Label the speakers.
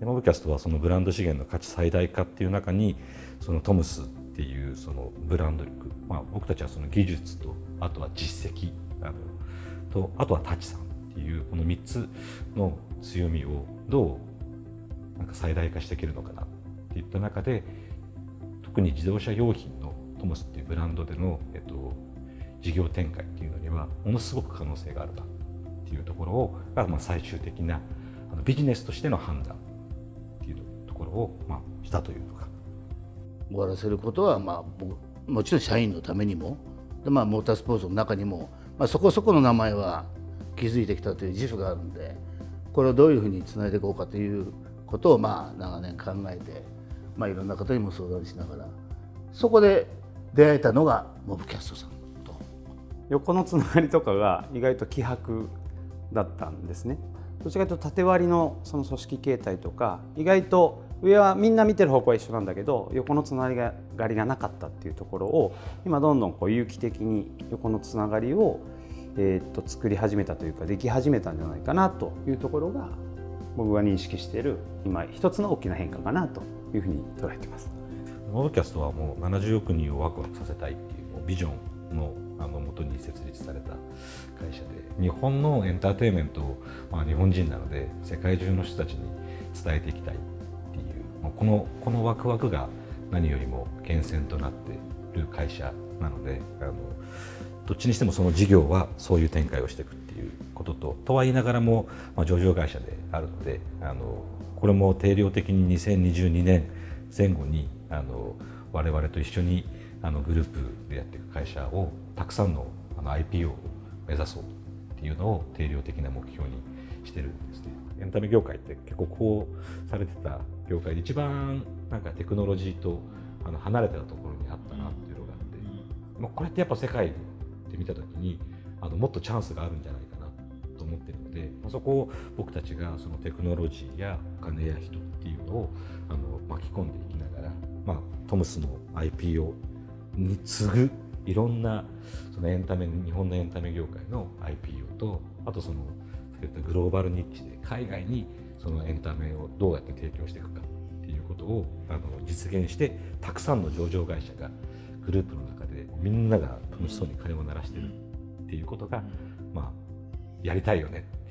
Speaker 1: でモブキャストはそのブランド資源の価値最大化っていう中にそのトムスっていうそのブランド力、僕たちはその技術とあとは実績とあとはタチさんっていうこの3つの強みをどうなんか最大化していけるのかなっていった中で、特に自動車用品のトムスっていうブランドでの、事業展開っていうのにはものすごく可能性があるなっていうところをが、最終的なビジネスとしての判断っていうところを、したというのか。
Speaker 2: 終わらせることは、もちろん社員のためにもで、モータースポーツの中にも、そこそこの名前は築いてきたという自負があるんで、これをどういうふうにつないでいこうかということを長年考えて、いろんな方にも相談しながら、そこで出会えたのがモブキャストさんと。
Speaker 3: 横のつながりとかが意外と希薄だったんですね。どちらかというと縦割りのその組織形態とか、意外と上はみんな見てる方向は一緒なんだけど横のつながりがなかったっていうところを今どんどん有機的に横のつながりを作り始めたというかでき始めたんじゃないかなというところが僕が認識している今一つの大きな変化かなというふうに捉えています。
Speaker 1: モブキャストはもう70億人をワクワクさせたいっていうビジョンのもとに設立された会社で、日本のエンターテインメントを、日本人なので世界中の人たちに伝えていきたいっていう、このワクワクが何よりも源泉となっている会社なので、どっちにしてもその事業はそういう展開をしていくっていうこととは言いながらも、上場会社であるので、これも定量的に2022年前後に我々と一緒にグループでやっていく会社をたくさんのIPO を目指そうっていうのを定量的な目標にしてるんですね。エンタメ業界って結構こうされてた業界で一番なんかテクノロジーと離れてたところにあったなっていうのがあって、これってやっぱ世界で見た時にもっとチャンスがあるんじゃないかなと思ってるので、そこを僕たちがそのテクノロジーやお金や人っていうのを巻き込んでいきながら、トムスの IPO に次ぐいろんなその日本のエンタメ業界の IPO と、あとそのグローバルニッチで海外にそのエンタメをどうやって提供していくかっていうことを実現して、たくさんの上場会社がグループの中でみんなが楽しそうに金を鳴らしてるっていうことが、やりたいよね